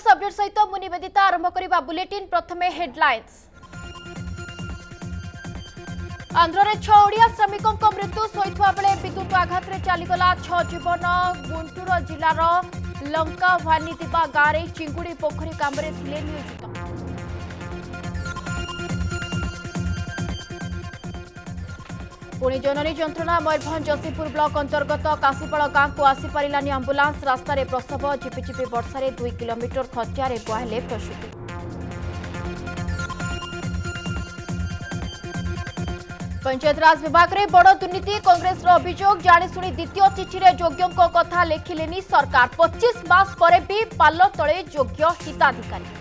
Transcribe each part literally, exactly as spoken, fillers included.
News update सहित मु निवेदिता आरंभ करबा बुलेटिन प्रथमे हेडलाइंस। आंध्र में छह ओडिया श्रमिकों मृत्यु सोईथुआ बेले विद्युत आघात में चलीगला छह जीवन। गुंटूर जिलार लंका भानी दिबा गाँव में चिंगुड़ी पोखरी काम थिले नियोजित। पुणी जननी जंत्रणा मयूरभंज जसीपुर ब्लॉक अंतर्गत काशीपाड़ गांव को आसीपारानी आंबुलांस रास्तार प्रसव। झिपिझिपि वर्षा दुई किलोमीटर खर्चारे बुआले प्रसूति। पंचायतराज विभाग में बड़ दुर्नीति कांग्रेस अभियोग। जाणीशुणी द्वितीय चिठी में योग्यों कथा लिखिलेनी सरकार। पच्चीस मास पर भी पाल तले योग्य हिताधिकारी।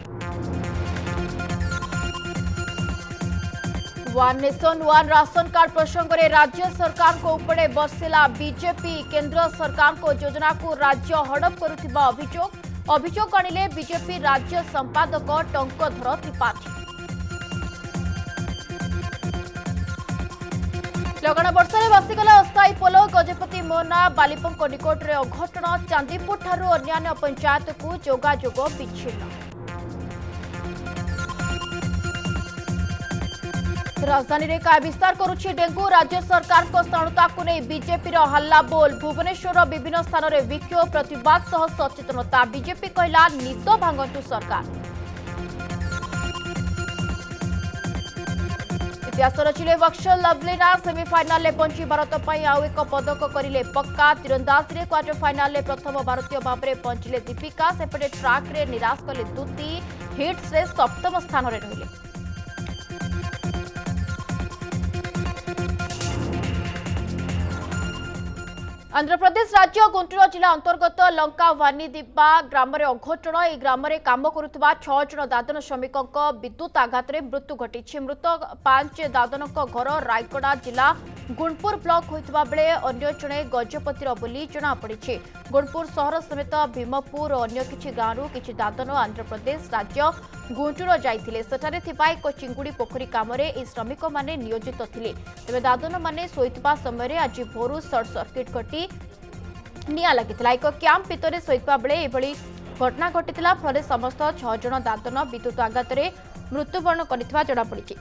One nation one ration card प्रसंग में राज्य सरकार को उपरे बरसिला बीजेपी। केंद्र सरकार को योजना को राज्य हड़प करुथिबा अभियोग। अभियोग आनिले बीजेपी राज्य संपादक टंकधर त्रिपाठी। लगन वर्षा भासीगला अस्थायी पोल। गजपति मोहना बालिपंक निकट में अघटन। चांदीपुर ठारू अन्य पंचायत को जोगाजोग विच्छिन्न। राजधानी में काय विस्तार करुछि डेंगू। राज्य सरकार को स्थाणुता को नहीं बीजेपी हल्ला बोल। भुवनेश्वर विभिन्न स्थान में विक्षोभ प्रतिवाद सह सचेतनता। बीजेपी कहला निद भांगतु सरकार। इतिहास रचिले वक्सल लवलीना। सेमिफाइनाल में पहुंची भारत पर आउ एक पदक करिले पक्का। तीरंदाजी में क्वार्टर फाइनाल में प्रथम भारतीय भाव में पहुंचले दीपिका। सेपटे ट्राक रे निराश कले दूती। हिट्स रे सप्तम स्थान में रहिले। आंध्र प्रदेश राज्य गुंटूर जिला अंतर्गत लंका भानी दिबा ग्राम में अघटन। यह ग्राम में काम करुवा छह जन दादन श्रमिकों विद्युत आघात में मृत्यु घटी। मृत पांच दादन घर रायगड़ा जिला गुणपुर ब्लॉक होता बेले अन्य जड़े गजपतिर बोली जमापड़ी। गुणपुर सहर समेत भीमपुर और अन्य किछि गाँव किछि दादन आंध्र प्रदेश राज्य गुंटूर जाइथिले। सेठारे थिबा एक चिंगुड़ी पोखरी काम में श्रमिक माने नियोजित थिले। तेबे दादन माने सोइतबा समय आज भोरू सर्ट सर्किट घटी निया लगी। एक कैंप भितर शोता बेले यह घटना घटी। फल समस्त छह जन दादन विद्युत आघात में मृत्युवरण कर जमापड़ी।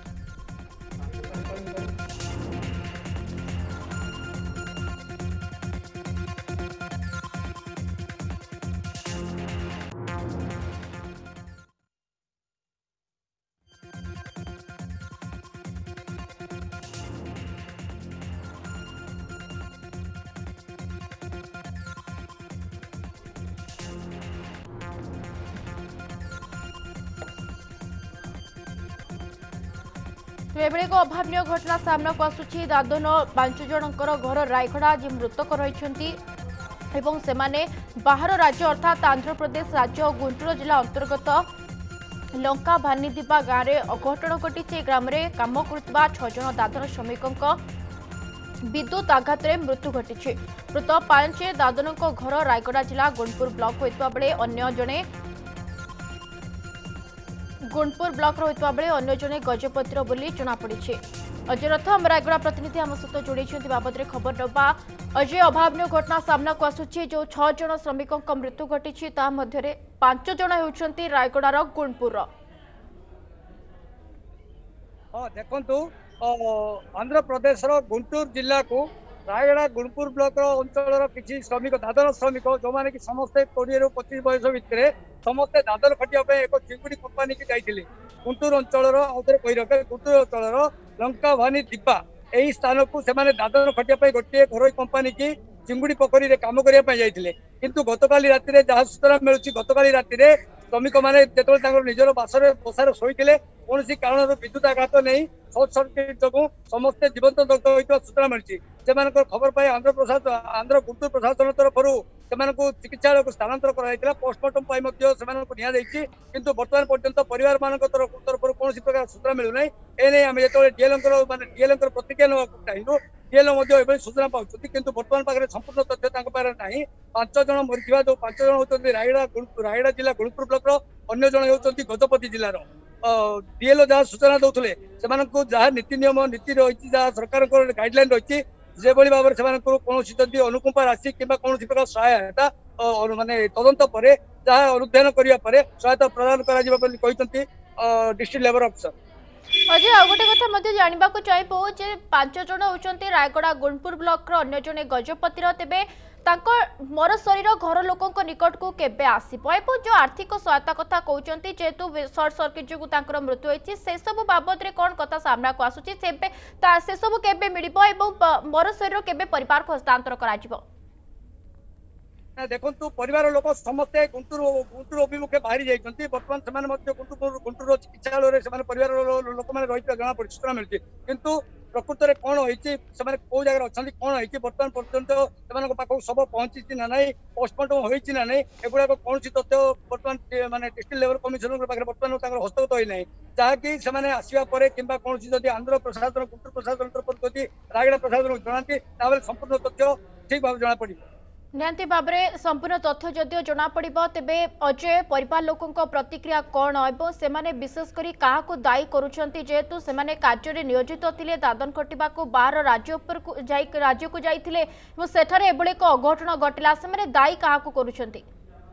एभली एक अभावन घटना सामना को आसुची। दादन पांच जनकर घर रायगड़ा जी मृतक रही सेमाने बाहर राज्य अर्थात आंध्र प्रदेश राज्य गुंटूर जिला अंतर्गत लंका भानी दिबा गाँव में अघटन घटी। ग्राम में काम करुवा छह जन दादन श्रमिकों विद्युत आघात में मृत्यु घटी। मृत पांच दादन घर रायगड़ा जिला गुणपुर ब्लॉक होता बेले अन्य जड़े गुणपुर ब्लॉक होता बेले अन्य जड़े गजपतिर बोली जमापड़ी। अजय रथ आम रायगड़ा प्रतिनिधि आम सहित जोड़ी बाबद में खबर नवा। अजय अभावन घटना सामना को आसुची जो छह जन श्रमिकों मृत्यु घटी मध्य पांच जन होती रायगड़ार गुणपुर। हाँ देखु आंध्र प्रदेश गुंटूर जिला को रायगड़ा गुणपुर ब्लॉक अंचल किसी श्रमिक दादन श्रमिक जो मैंने कि समस्ते कोड़े रु पच्चीस बयस भितर समस्ते दादन खटिया एक चिंगुड़ी कंपानी की जाइए। गुंटूर अंचल कही रखे गुंटूर अंचल लंका भानी दिबा यही स्थान को सेमाने दादन खटिया गोटे घर कंपानी की चिंगुड़ी पोखरी काम करने जाइए। किंतु गतकाली राति में जहाँ सूचना मिलूँ गतकाली राति में श्रमिक मैंने जो निजर बासर बसार शोते कौन कारण विद्युत आघात नहीं सर्ट सर्किट जो समस्ते जीवंत दग्ध होता सूचना मिली। से खबर पाई आंध्र प्रशासन आंध्र गुंटूर प्रशासन तरफ चिकित्सा को स्थानांतर कर पोस्टमार्टम किंतु बर्तमान पर्यंत परिवार मान तरफ कौन प्रकार सूचना मिलूना। एने आम जो डीएल मानते डीएल प्रतिक्रिया ना चाहूँ डीएल सूचना पाँच किंतु बर्तमान पाखे संपूर्ण तथ्य ना। पांच जन मरीजा जो पांच जन होती रायगड़ा रायगड़ा जिला गुणपुर ब्लॉक अन्य जन होती गजपति जिलार डीएल जहाँ सूचना दौले से जहाँ नीति नियम नीति रही जहाँ सरकार गाइडलाइन रही जो भाव में कौन जदि अनुकंपा राशि कि कौन प्रकार सहायता मानने तदंत पर जहाँ अनुधान करने सहायता प्रदान कर डिस्ट्रिक्ट लेवल अफिसर। अजय आ गोटे कथा मध्य जानवा चाहबू जे पांच जन होती रायगड़ा गुणपुर ब्लॉक अन्य जने गजपतिर तेबे मर शरीर घर लोकों निकट को केबे आसीबो एवं जो आर्थिक सहायता कथा कहते जेहेतु सर्ट सर्किट जो मृत्यु होती से सब बाबद रे कौन कथा सामना को आसुची से सब केबे मिलिबो एवं मर शरीर केबे परिवार को हस्तांतर कराजिबो? देखो परिवार लोक समस्ते गुंटूर गुंटूर अभिमुखे बाहरी जाइए बर्तमान से गुंटूर गुंटूर चिकित्सालय परिवार लोक मैंने रही जना पड़ी सूचना मिलती किंतु प्रकृत में कौन होती कौ जगह अच्छा कौन होती बर्तमान पर्यंत से पाक सब पहुंची ना ना पोस्टमार्टम होती ना ना एगुड़ा कौन तथ्य बर्तमान मानने डिस्ट्रिक्ट लेवल कमिशनर पाखे बर्तमान हस्तगत होना जहाँकि से आसवा कि कौन जब आंध्र प्रशासन गुंटूर प्रशासन तरफ जब रायगड़ा प्रशासन जनाती संपूर्ण तथ्य ठीक भाव जना पड़ निहांती भाबरे संपूर्ण तथ्य जदियो जना पड़िबो तेबे अजय परिवार लोकंको प्रतिक्रिया कौन एवं सेमाने विशेषकर काहाको दायी करूछंती जेहेतु सेमाने कार्य रे नियोजित थिले दादन खटिबा को बाहर राज्य ऊपर को जाई राज्य को जाइथिले एवं सेठारे एबळे को अघटन घटिला सेमाने दायी काहाको करूछंती?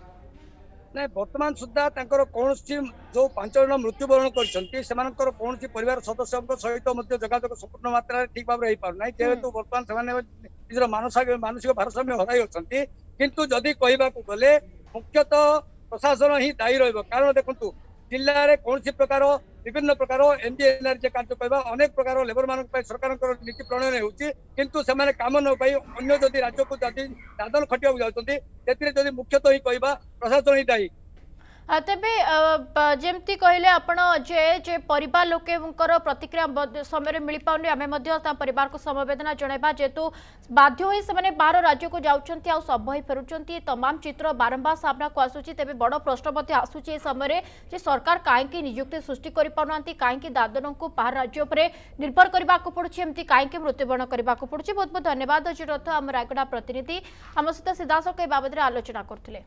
ना बर्तमान सुधा कौन जो पांच जन मृत्युवरण कर कौन परिवार सदस्य सहित जोगाजोग संपूर्ण मात्रा ठीक भाव हो पारना जेहेतु बर्तमान से निजर मानसिक मानसिक भारसाम्य हराई अच्छा किंतु जदि कहवा गले मुख्यतः प्रशासन ही दायी रहा कारण देखु जिले में कौन प्रकार विभिन्न प्रकार एनडीएनआरजे कार्य कहवा अनेक प्रकार लेबर मान सरकार नीति प्रणयन होती काम न पाई अन्य जदि राज्य को दादन खटिया जाती मुख्यतः ही कहवा प्रशासन ही दायी। तेबे जेमती कहले आपण जे जे परिवार लोकेर प्रतिक्रिया समय मिल पाउनी आमे परिवार को समवेदना जणाइबा जेतु बाध्य होई से बाहर राज्य को जाउछंती आ सब होई फेरुछंती तमाम चित्र बारंबार सामना को आसुची तेबे बड़ प्रश्न मध्ये आसुची ए समय जे सरकार काहेकि नियुक्ति सृष्टि करि पाउनांती काहेकि दादन को बाहर राज्य उपरे निर्भर करबा को पड़ुची एमती काहेकि मृत्युवरण करबा को पड़ुची। बहुत बहुत धन्यवाद अजय रथ आम रायगड़ा प्रतिनिधि आम सहित सीधासख ए बाबद रे आलोचना करथिले।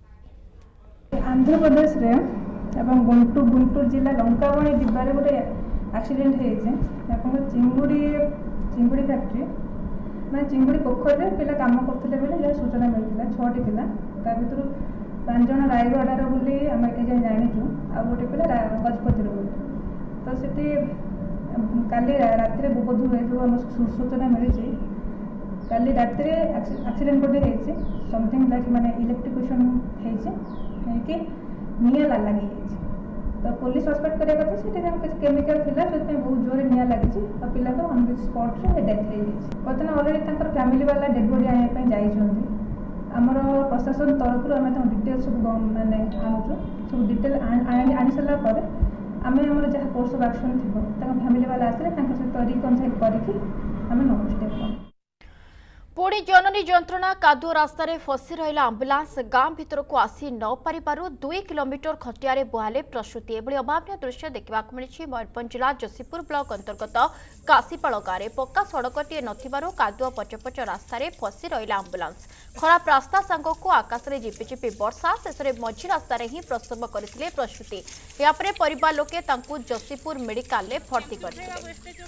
आंध्र प्रदेश रे एवं गुंटूर गुंटूर जिला लंकावणी डिब्बारे गोटे एक्सीडेंट होती चिंगुड़ी चिंगुड़ी फैक्ट्री मैं चिंगुड़ी पोखर में पिला काम करते बेले जहाँ सूचना मिलता छटी पिला ता भर पांच जन रायगड़ार बोली आम ये जाचु आ गोटे पिला गजपतिर बोली तो सीटी काली राति बोध हुए जो आम सूचना मिली काली राति एक्सीडेंट गोटे समथिंग लाइक माने इलेक्ट्रिकेशन कि निआ लगी तो पुलिस सस्पेक्ट करिया कथा सेठी कुछ केमिकल थिला से बहुत जोर निआ लगी और पिला को ऑन द स्पॉट रे डेथ हो गई बर्तमान ऑलरेडी तंकर फैमिली वाला डेड बॉडी आने पे जाई छथि हमर प्रशासन तरफ आम डिटेल सब माने आनुछु सब डिटेल आनी सारा पर आम आम जहाँ कोर्स ऑफ एक्शन थी फैमिली वाला आसले सहित रिकनसाइल करके आम नौ स्टेप पुणी जननी जंत्रणा कादुओ रास्ता फसी रहा आंबुलांस गांव भीतर को आसी न पारिबारु दुई किलोमीटर खटियारे बुहाले प्रसूति एभली अभावन दृश्य देखा मिली मयूरभंज जिला जसीपुर ब्लॉक अंतर्गत काशीपाल गाँव में पक्का सड़कटे नथिबारु कादुओ पचपच रास्ता फसी रहा आंबुलांस खराब रास्ता सांगक आकाश में झिपिझिपि वर्षा शेष में मझी रास्तार ही प्रसव करते प्रसूति यापर परिवार लोके जसीपुर मेडिकल में भर्ती करथिले।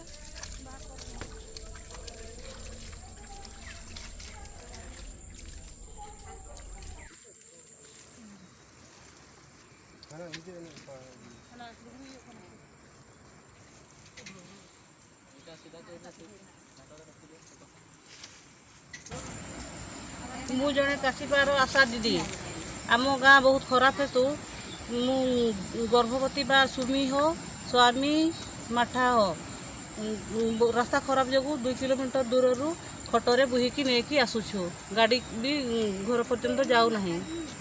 मु जड़े काशीपार आशा दीदी आम गाँ बहुत खराब है तो मु गर्भवती बा सुमी हो स्वामी माठा हो रास्ता खराब जो दुई किलोमीटर दूर रू खटरे बुहीकी नहीं आसुछु गाड़ी भी घर पर्यंत जाऊ नहीं।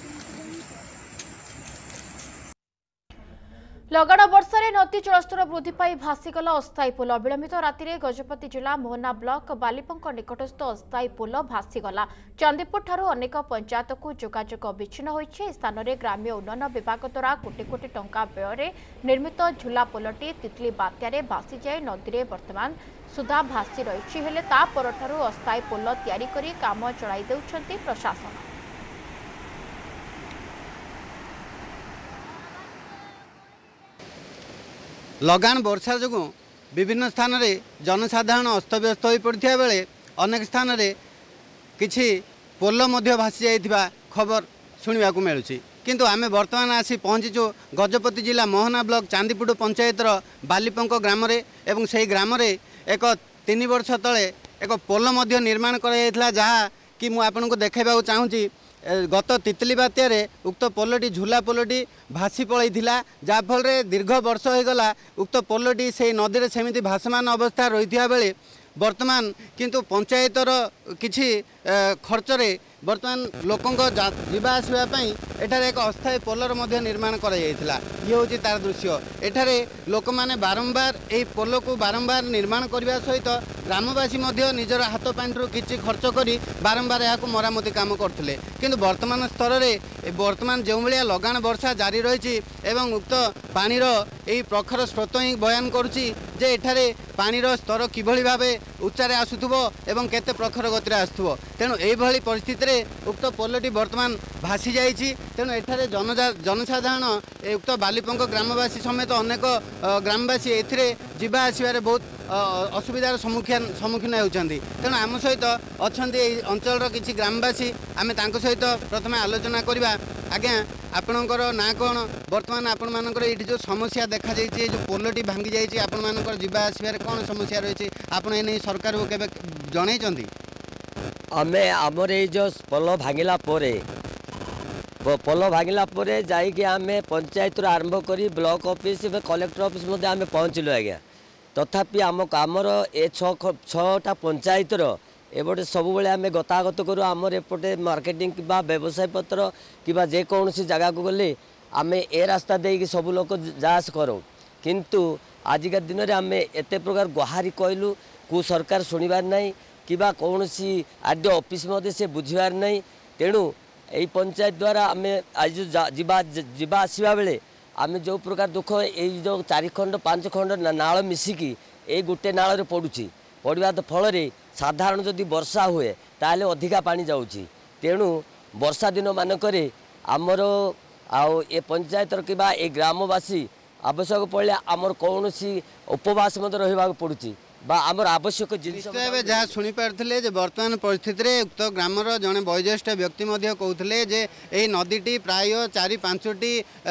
लगाण वर्षा नदी जलस्तर वृद्धि पाई भासीगला अस्थायी पोल विलंबित राति में गजपति जिला मोहना ब्लॉक बालीपंक निकटस्थ अस्थायी पोल भासीगला चांदीपुर ठारू अनेक पंचायत को जोगाजोग विच्छिन्न होइछि। स्थान में ग्राम्य उन्नयन विभाग द्वारा कोटी कोटी टंका व्यय निर्मित झुला पोलटी तितली बात्यारे भासी जाए नदी में वर्तमान सुधा भासी रही हेले ता परठारू अस्थायी पोल तैयारी करी काम चलाई देउछंती प्रशासन। लगान वर्षा जो विभिन्न स्थान रे जनसाधारण अस्तव्यस्त हो पड़ता बेले अनेक स्थान रे किछि पोल मध्य भासी जाइथिबा खबर सुनिबाकु मिलुछि। किंतु आमे वर्तमान आसी पहुँचीचु गजपति जिला मोहना ब्लॉक चांदीपुर पंचायतर बालीपंक ग्राम एवं से ग्राम एक तीन वर्ष तले एक पोल मध्य निर्माण करा जहाँ कि मुझे आपन को देखा चाहूँगी गत तितली बात्यार उक्त पोलटी झूला पोलटी भासी पलैला जहाँफल दीर्घ वर्ष होगला उक्त पोलटी से नदी सेमती भासमान अवस्था रही बेले वर्तमान किंतु पंचायतर किछि खर्चरे वर्तमान लोकों जावा आसवाई एठारे एक अस्थायी पोलर मध्य निर्माण करा जायथिला। ये होची तार दृश्य। एठारे लोक माने बारंबार एई पोल को बारंबार निर्माण करबा सहित ग्रामवासी मध्य निजर हाथ पांठरू किछि खर्च करी बारंबार याकू मरामती काम करथिले किंतु वर्तमान स्तर रे वर्तमान जो भलिया लगान वर्षा जारी रही एवं उक्त पानीर एई प्रखर स्रोत ही बयान करुछि जे एठारे पानीर स्तर किभली भाबे उच्चारे आसुथुबो एवं केते प्रखर गतिरे आसुथुबो तेणु एई भली परिस्थिति रे उक्त पोलटी वर्तमान भासी जाइछि। तेणु एठारे जन जनसाधारण उक्त बालीपंक ग्रामवासी समेत अनेक ग्रामवासी एथिरे जीवा आसबार बहुत असुविधार सम्मुखीन सम्मुखीन होउछन्ति। तेणु आम सहित अछन्ति एई अंचलर किछि ग्रामवासी आमे तांको सहित प्रथमे आलोचना करिबा। आज्ञा आपणकर ना कौन वर्तमान आपण मानकर ये जो समस्या देखा जाइए जो पोलटी भांगी जाइए आपण मानकर जीवा आसबार कौन समस्या रही आपड़ ए सरकार को केबे जणैचंती? आमे आमर ये जो पोल भांगिला पोरे पोल भांगिला पोरे जाइए आमे पंचायत आरंभ करी ब्लॉक ऑफिस कलेक्टर ऑफिस मध्य आमे पहुँचलु आज्ञा तथापि आम आमर ए छटा पंचायतर एपटे सब आम गतागत करूँ आमर एपटे मार्केटिंग कि व्यवसाय पत्र कि जेकोसी जगह को गले आम ए रास्ता दे सब लोग जास करूँ किंतु आजिका दिन में आम एत प्रकार गुहारी कहलु को सरकार शुणवार ना कि कौन आर डी ऑफिस मध्य से बुझार ना तेणु यही पंचायत द्वारा आम आज जीवा आसवा बेले आम जो प्रकार दुख ये जो चारि खंड पांच खंड नाल मिसिकी ए गोटे नाल पड़ुची पड़ा फल साधारण जदि वर्षा हुए ताले अधिका पानी जाऊँगी तेणु वर्षा दिन मानक आमर आउ ए पंचायतर कि ए ग्रामवासी आवश्यक पड़े आमर कौन उपवास रहा पड़ुची बा आमर आवश्यक जिनिस जहाँ शुणी पारे वर्तमान परिस्थिति रे उक्त ग्रामर जड़े वयोज्येष्ठ व्यक्ति कहते जे यही नदीटी प्राय चारि पांचटी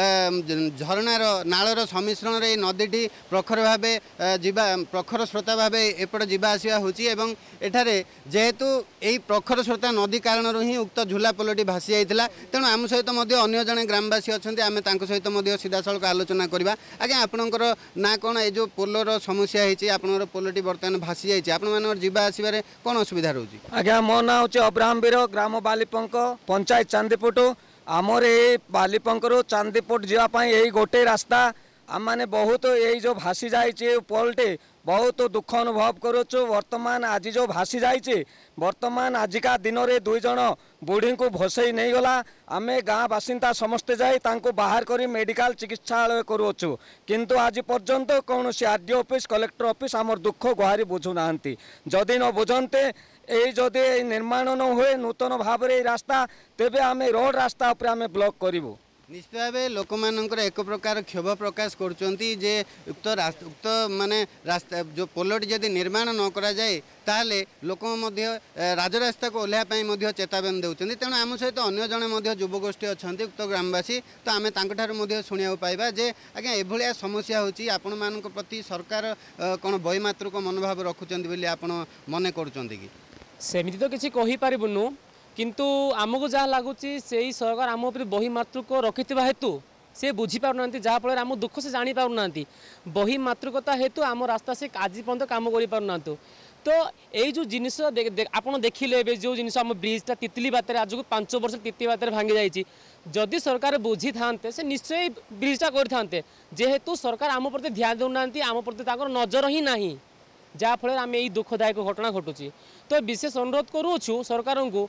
झरणार नालर सम्मिश्रण रे नदीटी प्रखर भाव जीवा प्रखर स्रोता भाव एपट जीवा आसवा होची एवं एठारे जेहेतु यही प्रखर स्रोता नदी कारण ही उक्त झूला पोलटी भासी जाइतिला तेणु आम सहित अन्य जड़े ग्रामवासी अच्छा आम सहित सीधा सड़क आलोचना करवा। आज्ञा आपणकर ना कौन ये जो पोलर समस्या होती आपणकर पोलटी बर्तमान भासी जाइए आपण जीवा आसबार कौन असुविधा रोचे? आज्ञा मो ना हूँ अब्राहम वीर ग्राम बालीपंक पंचायत चांदीपुट आमर ये बालीपंकरू चांदीपुट जावाई यही गोटे रास्ता आम मैंने बहुत यही जो भासी जाइए पोलटे बहुत दुख अनुभव करुचु। वर्तमान आज जो भासी जाइए वर्तमान आजिका दिन में दुई जन बुढ़ी को भसई नहीं गला आम गाँ बासिंदा समस्ते जाई तांको बाहर करी मेडिकल चिकित्सालय करुचु किंतु आज पर्यंत कौन सी आरडीओ ऑफिस कलेक्टर ऑफिस आमर दुख गुहारी बुझु ना जदि न बुझंते यही जदि निर्माण न हुए नूतन भाव में रास्ता तेबे आम रोड रास्ता उपर आम ब्लॉक करूँ। निश्चित भाव लोक मानकर एक प्रकार क्षोभ प्रकाश करुँचे जे उक्त उक्त माने रास्ता जो पोलटी जदि निर्माण न करा जाए ताहले लोक राजरास्ता को ओह्लैया चेतावनी देउछन्ति। तेणु आम सहित अन्य जड़े युवगोष्ठी अच्छा उक्त ग्रामवासी तो आम तांकठारु शुणा पाइबा जे आज्ञा एभलिया समस्या होची आपण मानक प्रति सरकार कौन बहिमातृक मनोभाव रखुचंती बोली आपण मने करुचंती कि? सेमिति तो किछि कहि पारिबुनु किंतु आमको जहाँ लगुच से सरकार आम उपर बही मातृक रखि हेतु से बुझीपार जहाँफल आम दुख से जापार बही मातृकता हेतु आम रास्ता से आज पर्यटन कम कर तो यही जो जिनिस आप देखिले जो जिनिस आम ब्रिजटा तितली बातें आज को पांच वर्ष तितली बातें भांगी जाइए जदि सरकार बुझी था से निश्चय ब्रिजटा करते जेहेतु सरकार आम प्रति ध्यान देना आम प्रति नजर ही ना जहाँफल आम यही दुखदायक घटना घटुची तो विशेष अनुरोध करूँ सरकार को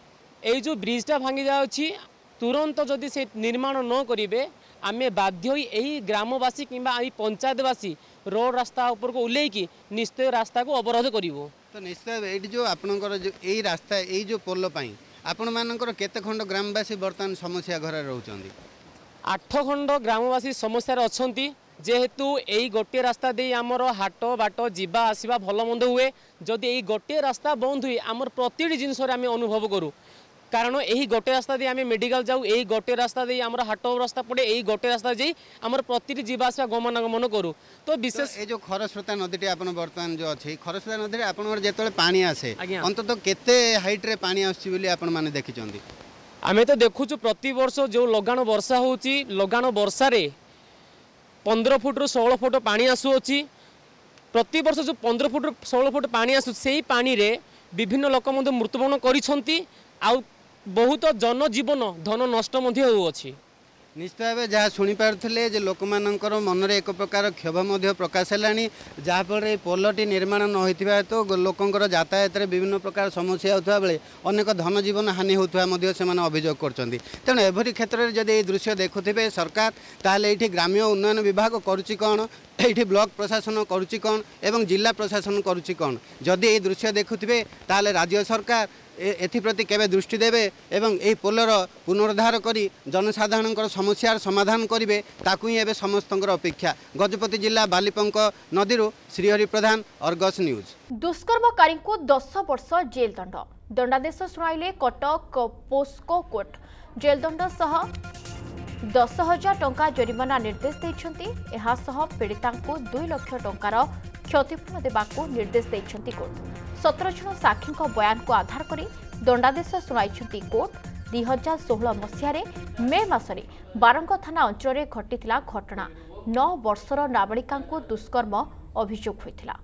यही जो ब्रिजटा भांगी जाऊँगी तुरंत जदि से निर्माण न करेंगे आम बाध्य यही ग्रामवासी कि पंचायतवासी रोड रास्ता ऊपर को उल्लेखी निश्चय रास्ता को अवरोध करूँ। तो निश्चय ये जो आपणकर जो यही रास्ता यही जो पोल पाई आपण मानकर केते खंड ग्रामवासी बर्तमान समस्या घर रोचंती? आठ खंड ग्रामवासी समस्या अच्छी जेहेतु यही गोटे रास्ता दे आमर हाट बाट जीवा आसवा भल मंद हुए जदि यही गोटे रास्ता बंद हुए आमर प्रति जिनस आम अनुभव करूँ कारण यही गोटे रास्ता दे आम मेडिकल जाऊ यही गोटे रास्ता दे आम हाट रास्ता पड़े यही गोटे रास्ता जाई आमर प्रति जीवासा गमनागमन करूँ तो विशेष ये जो खरस्रोता नदी आपन बर्तमान जो अच्छे खरस्रोता नदी आपन जो पानी आसे अंत केते हाइट रे पानी आसी बोली आपण माने देखिचंदी आमे तो देखुचु प्रति वर्ष जो लगाण वर्षा होची लगाण वर्षा रे पंद्रह फुट रु सोलह फुट पानी आसुअछि प्रति वर्ष जो पंद्रह फुट रु सोलह फुट पानी आसु सेही पानी रे विभिन्न लोक मध्य मृत्युवरण करिसंती आउ बहुत जनजीवन धन नष्ट मध्य होउछि निश्चित भाव जहाँ शुणी पारे जे लोक मानकर मनरे एक प्रकार क्षोभ प्रकाश है जहाँफल पोलटी निर्माण न होता हेतु लोकंर यातायात विभिन्न प्रकार समस्या होता बेले अनेक धन जीवन हानि होता से अभियोग कर तेणु एभरी क्षेत्र में जब ये दृश्य देखुवे सरकार ताहले ये ग्राम्य उन्नयन विभाग करुच्ची कौन ये ब्लॉक प्रशासन करुच्ची कौन एवं जिला प्रशासन करुच्ची कौन जदि ये दृश्य देखुवे ताहले राज्य सरकार एप्रति केवे दृष्टि देवे एवं यही पोलर पुनरुद्धार करी जनसाधारण समस्यार समाधान करेंगे ताकू ही एवं समस्त अपेक्षा गजपति जिला बालीपंक नदी श्रीहरि प्रधान अर्गस न्यूज दुष्कर्मकारी को दस वर्ष जेल दंड दंडादेश शुणाइले कटक पोस्को कोर्ट जेल दंड सह दस हजार टंका जरिमाना निर्देश देइछंती एहा सह पीड़िता को दुई लाख टंकार क्षतिपूर्ण देबाकू निर्देश देइछंती कोर्ट सतर जन साक्षी बयान को आधार करी दंडादेश शुणाई कोर्ट दुई हजार षोह मसीह मे मसरे बारंग थाना अंचल घटिथिला घटना नौ वर्षर नाबालिका को दुष्कर्म अभियोग होइथिला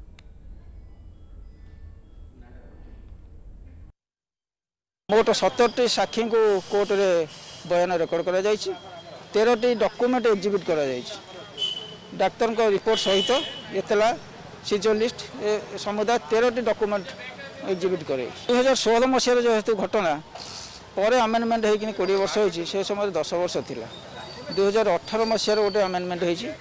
मोट सतरटी साक्षी को कोर्ट रे बयान रेकर्ड करा जायछि तेरह डॉक्यूमेंट एग्जिबिट करा जायछि डाक्तर को रिपोर्ट सहित एतला सिजोलिस्ट समुदाय तेरह डॉक्यूमेंट एग्जिबिट करे दुई हजार षोह मसीह जो हेतु घटना पर अमेंडमेंट होगी कोड़े वर्ष होती से समय दस वर्ष थिला दुई हजार अठारह मसीह गोटे अमेंडमेंट होती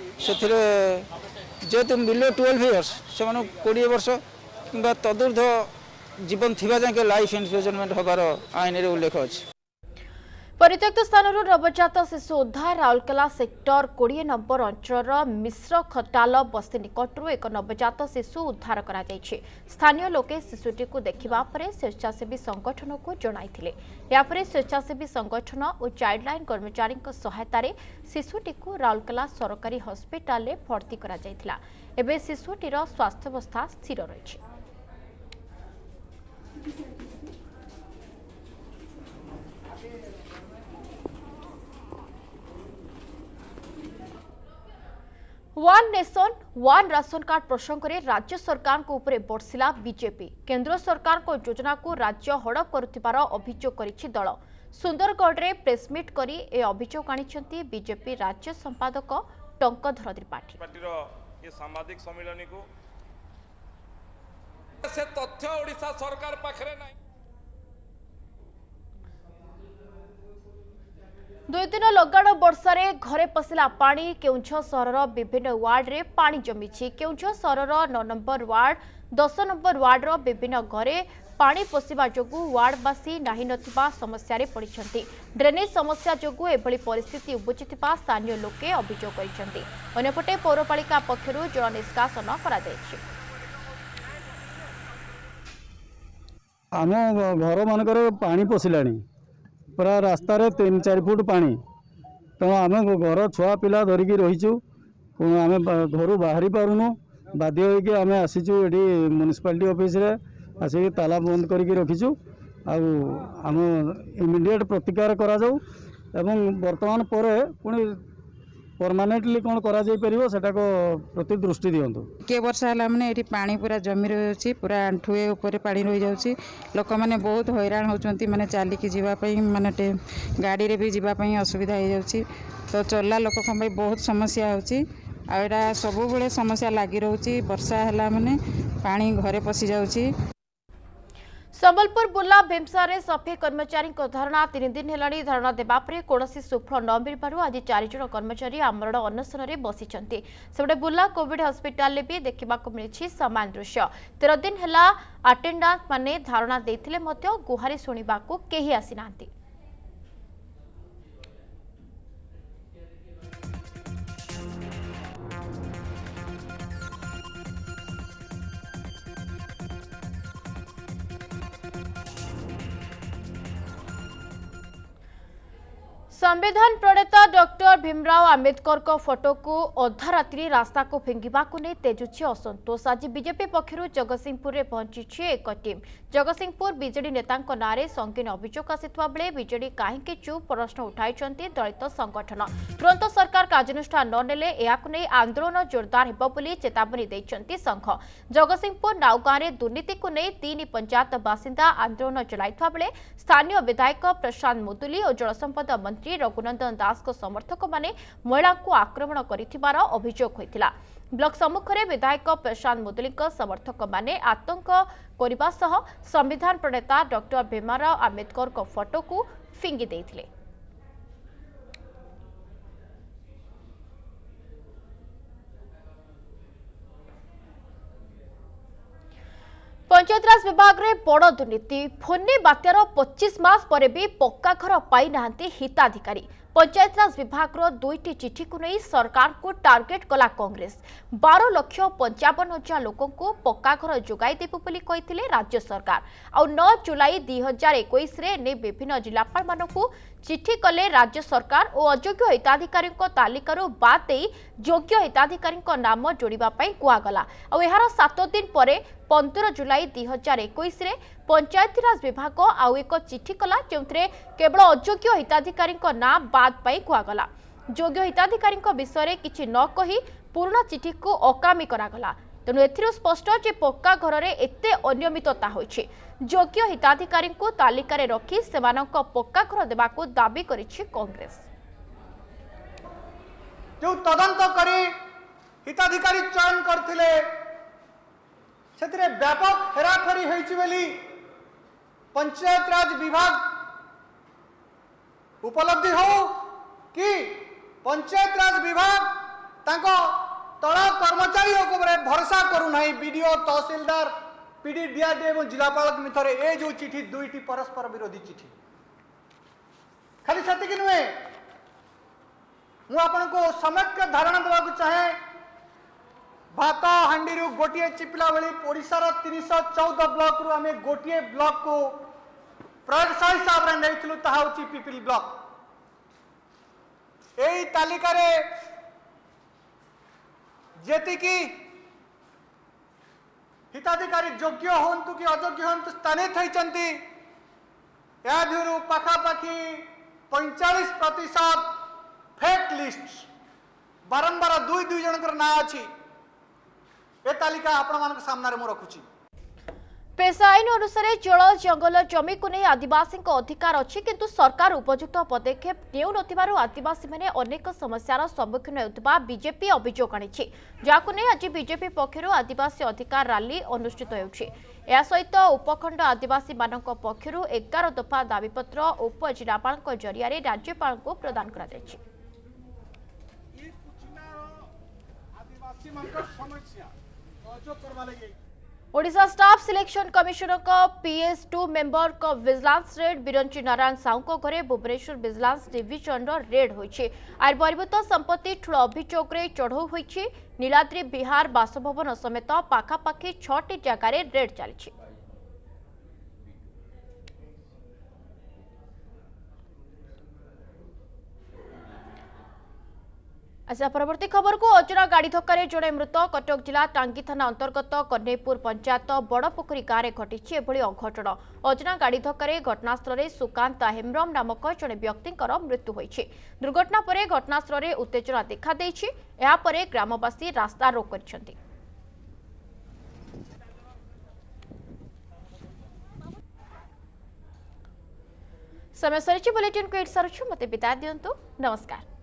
जेहेतु बिलो ट्वेल्व इयर्स से कोड़े वर्ष कि तदूर्ध जीवन थिबा जाके लाइफ इम्प्रिजनमेंट होबार आईन रे उल्लेख अछि परित्यक्त स्थान नवजात शिशु उद्धार राउरकेला सेक्टर कोड़े नंबर अंचल मिश्र खटाल बस्ती निकटू एक नवजात शिशु उद्धार करा जायछि स्थानीय लोके शिशुटी को देखिबा परे स्वेच्छासेवी संगठन को जणाइथिले या परे स्वेच्छासेवी संगठन और चाइल्डलाइन कर्मचारी सहायता शिशुटी को राउरकेला सरकारी हॉस्पिटल रे भर्ती करा जायथिला एबे शिशुटीर स्वास्थ्यावस्था स्थिर रहिछि one nation one ration card प्रसंग में राज्य सरकार को ऊपर बर्षिला बीजेपी केंद्र सरकार को योजना को राज्य हड़प करुथिबार अभियोग करिछि दल सुंदरगढ़ रे प्रेसमिट करी ए अभियोग आनिछंती बीजेपी राज्य संपादक टंकधर त्रिपाठी पार्टीर ये सामाजिक सम्मेलन को से तथ्य ओडिशा सरकार पाखरे नाही दुई दिन लगाण वर्षा घरे पशिला पानी केउंझर सहर विभिन्न वार्ड रे पानी जमीछि केउंझर सहर नौ नंबर वार्ड दस नंबर वार्डर विभिन्न घरे पानी पशिबा जोगु वार्डवासी नाही नथिबा समस्या रे पड़िछंती ड्रेनेज समस्या जोगु एभली परिस्थिति उपजिथिबा स्थानीय लोके अभियोग करिसंती अन्यपटे पौरपालिका पक्षरु जल निष्कासन करा जायछि आम घर मानकर पानी पशिलानी पूरा रास्ता रे तीन चार फुट पानी तो आम घर छुआ पिला धरिकी रहीचु आम घर बाहरी पारुनु बाध्य होइके आम आसीचु एठी म्युनिसिपालिटी ऑफिस रे आसिक ताला बंद करके रखीचु आम इमिडिएट प्रतिकार करा जाऊ एवं वर्तमान पर पुणी परमानेंटली कौन करा जाई परिबो सेटा को प्रति दृष्टि दियंतु के वर्षा हला माने एठी पानी पूरा जमी रही पूरा आंठुए ऊपर पानी रही जाउची लोक माने बहुत हैरान होचंती माने चाली की जीवा पई माने गाड़ी रे भी जीवा पई असुविधा हो जाउची तो चलला लोक खंबाई बहुत समस्या होची आ एटा सब बेले समस्या लागी रहउची वर्षा हला माने पानी घरे पसी जाउची संबलपुर बुर्ला भीमसार सफाई कर्मचारी धारणा तीन दिन है धारणा देवापर कौन सुफल न मिलू आज चार जन कर्मचारी आमरण अनशन में बसिंट सेपटे बुर्ला कोविड हस्पिटाल भी देखा मिली सामान दृश्य तेरह दिन है अटेंडांस माने धारणा देते गुहारी शुणा कहीं आसीना। संविधान प्रणेता डॉक्टर भीमराव आंबेडकर को फोटो को अधा रात्रि रास्ता को फिंगिबा को नहीं तेजुछि असंतोष। आज बीजेपी पक्षरु जगतसिंहपुर रे पहुंची एक टीम। जगतसिंहपुर बीजेडी नेतांको नारे संगीन अभियोग आसिथिबा बेले बीजेडी काहेकि चुप प्रश्न उठाइछन्ति दलित संगठन। तुरंत सरकार कार्यानुष्ठान न नेले एहाकु नै आंदोलन जोरदार हेबो बोली चेतावनी दैछन्ति संघ। जगतसिंहपुर नाउगां रे दुर्नीति को नै तीन पंचायत बासिंदा आंदोलन चलाइथिबा बेले स्थानीय विधायक प्रशांत मुदुली और जलसंपद मंत्री रघुनंदन दास को समर्थक माने महिला को आक्रमण करिथिबार अभियोग होइतिला। ब्लॉक सम्मुख में विधायक प्रशांत मुदुली समर्थक माने आतंक करने सह संविधान प्रणेता डॉक्टर भीमराव आंबेडकर को फोटो को फिंगी देथिले। पंचायतराज विभाग रे बड़ दुर्नीति। फोनी बात्यार पच्चीस मास पर भी पक्का घर पाई नाहांती हिताधिकारी। पंचायतराज विभाग रो दुईटी चिठी को नहीं सरकार को टार्गेट कला कांग्रेस। बारह लक्ष पंचावन हजार लोक को पक्का घर जोगाई देबो बोली कहिथिले राज्य सरकार। आ नौ जुलाई दुई हजार इक्कीस रे ने विभिन्न जिलापाल मानकु चिठी कले राज्य सरकार और अयोग्य हिताधिकारी तालिकार बाद दे योग्य हिताधिकारी नाम जोड़िबा पई कुआगला। आ एहार सात दिन पर पंद्रह जुलाई दुई हजार इक्कीस रे पंचायतीराज विभाग आउ एक चिठी कला जो केवल अयोग्य हिताधिकारी नाम बाद पाई कुआगला। योग्य हिताधिकारी विषय किछि न कही पुराना चिठी को अकामी करागला। तेणु एथिरु स्पष्ट जे पक्का घर में एते अनियमितता होइछि। योग्य हिताधिकारी को तालिकार रखी सेमानक पक्का घर देबाकू दाबी करिछि कांग्रेस। जो तदंत करी हिताधिकारी चयन करथिले सेतिरे व्यापक हेराफेरी होइछि बोली पंचायत राज विभाग उपलब्धि हो कि पंचायत राज विभाग तांको तला कर्मचारी उपरे भरोसा करू नहीं। बीडीओ तहसीलदार पीडी डीआरडी और जिलापाल मिथरे ए जो चिठी दुईटी परस्पर विरोधी चिठी खाली सेतिक नुहे मु आपनको समग्र धारणा देवाक चाहे। भात हांडी गोटे चिपिला बेली ओडिशार तीन सौ चौदह ब्लॉक रु आमे गोटे ब्लॉक को प्रयोगशाला हिसाब रे नैथिलु ताहा होची पिपिल ब्लॉक। एई तालिका रे जेति की हिताधिकारी योग्य हंतु कि अयोग्य हंतु स्थानित होइचंती या धिरु पाखापाखी पैंतालीस प्रतिशत फेक लिस्ट बारंबार दुई दुई जनकर ना अछि। ए तालिका आपण मानक सामने मु रखुची। पेशा आईन अनुसार जल जंगल जमी को नहीं आदिवासी अधिकार अच्छी किंतु सरकार उपयुक्त पदक्षेप नेउ नथिबारु आदिवासी माने अनेक समस्यार सम्मुखीन हेउतबा बीजेपी अभियोग आनिछि। जाकु नै आज बीजेपी पक्षरु आदिवासी अधिकार रैली अनुष्ठित हेउछि। या सहित उपखंड आदिवासी मानक पक्षरु ग्यारह दफा दाबीपत्र उपजिलापाल जरिया राज्यपाल को प्रदान करा जायछि। ओडिशा स्टाफ सिलेक्शन कमिशन का पीएस टू मेंबर का विजिलेंस रेड बिरंची नारायण साहू को घरे भुवनेश्वर विजिलेंस डिविजन रेड होइछि। आर बहिर्भूत संपत्ति ठूल अभियोग रे चढ़ऊ होइछि। नीलाद्री बिहार बासभवन समेत पाखापाखी छटी जगार रेड चली। अच्छा परवर्ती खबर को अजरा गाड़ी धक्कर जड़े मृत। कटक जिला टांगी थाना अंतर्गत कन्हैपुर पंचायत बड़पोखरी गाँव में घटी एभली अघटन। अजरा गाड़ी धक्कर घटनास्थल में सुकांत हेम्ब्रम नामक जड़े व्यक्ति मृत्यु होइछि। दुर्घटना पर घटनास्थल में उत्तेजना देखा देइछि। एहा परे ग्रामवासी रास्ता रोक करिसेंति। समय सरिछि बुलेटिन को एट सरुछु मते बिता दियंतु। नमस्कार।